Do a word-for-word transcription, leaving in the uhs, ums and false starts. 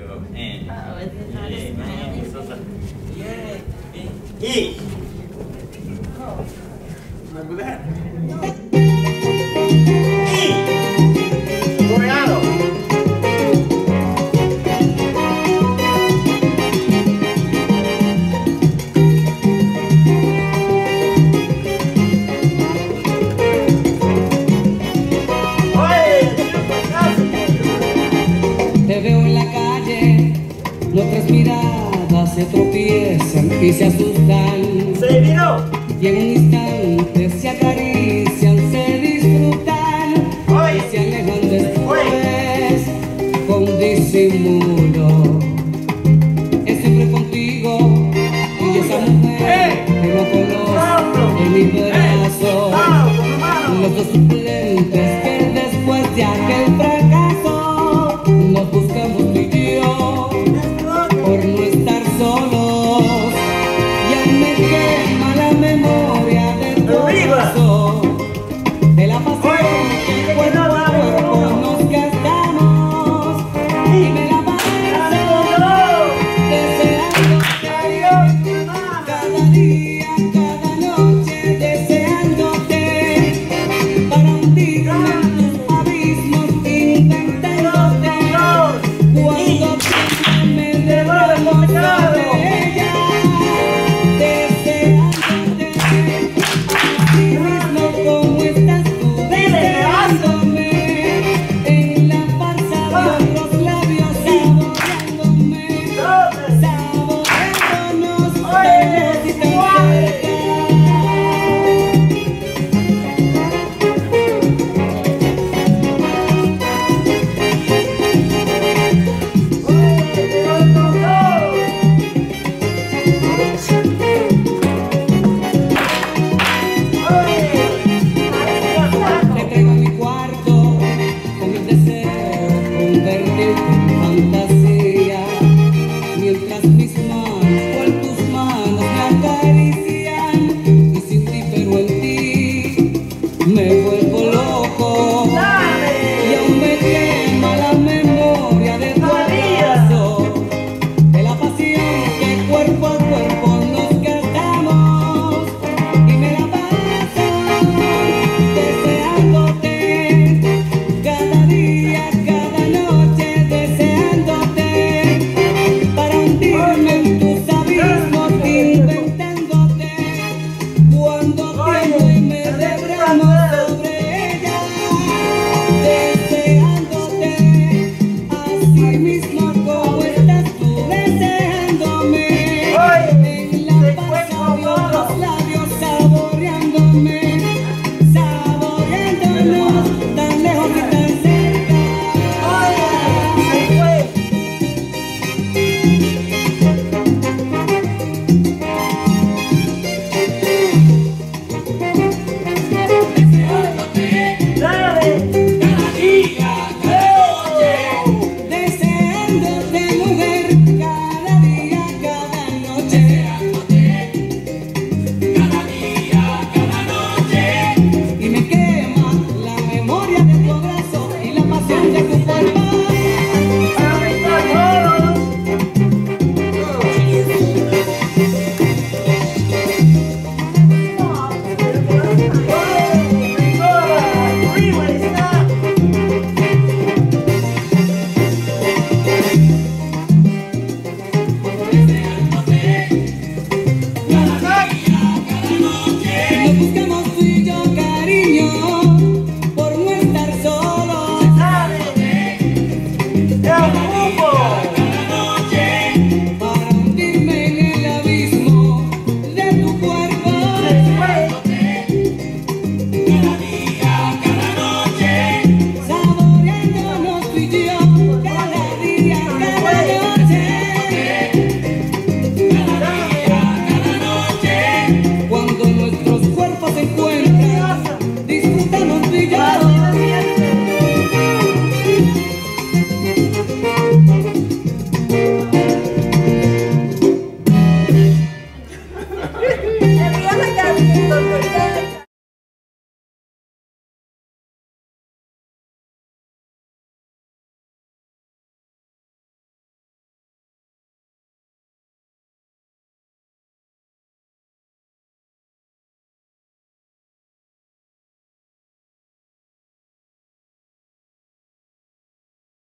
Eh. A veces no Eh, les eh, gusta. eso es- Yeah. Eh. Eh. Remember that? Eh. Coreano. Te veo en la calle, nuestras miradas se tropiezan y se asustan. Say it, Dino. Y en un instante se acarician, se disfrutan Oye. y se alejan después con disimulo. Es siempre contigo y esa mujer que no conozco en mi brazo. Los dos suplentes